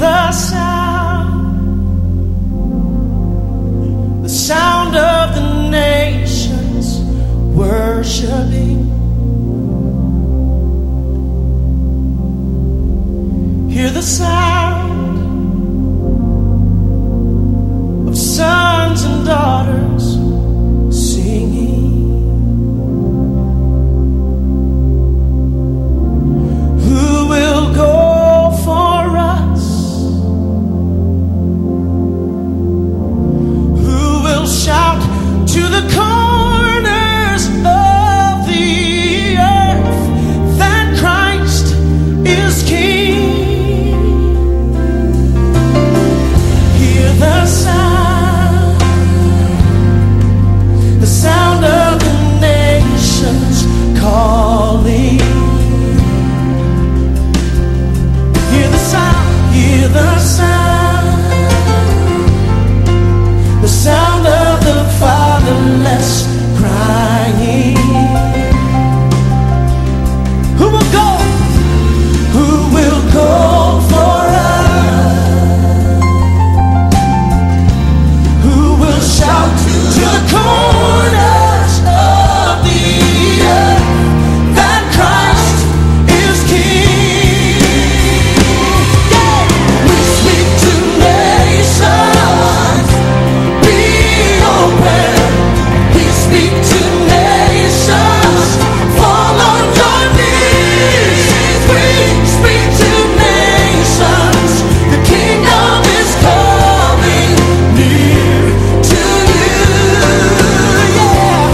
the sound of the nations worshiping. Hear the sound of sons and daughters singing. Who will go for us? Who will shout to the corners of the earth that Christ is King? Hear the sound of the nations calling. Hear the sound of the fatherless crying. Who will go? Who will go for us? Who will shout to the corners of the earth that Christ is King? Yeah. We speak to nations, be open. We speak to nations, fall on your knees. We speak to nations, the kingdom is coming near to you. Yeah.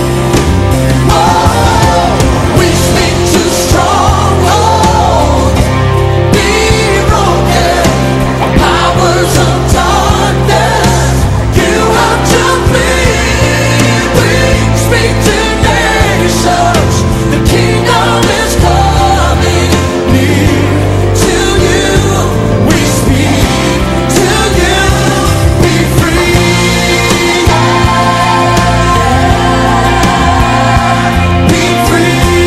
Oh, we speak to strongholds, be broken. Powers of darkness, you have to flee. We speak to nations, the kingdom is coming near to you. We speak to you, be free. Be free.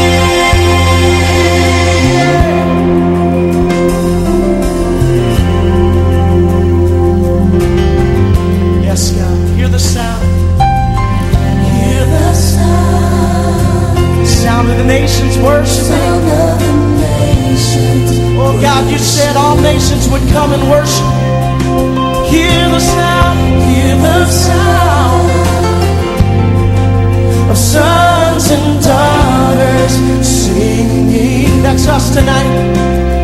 Yes, God, hear the sound. Hear the sound of the nations worshiping. Oh God, you said all nations would come and worship. Hear the sound of sons and daughters singing. That's us tonight.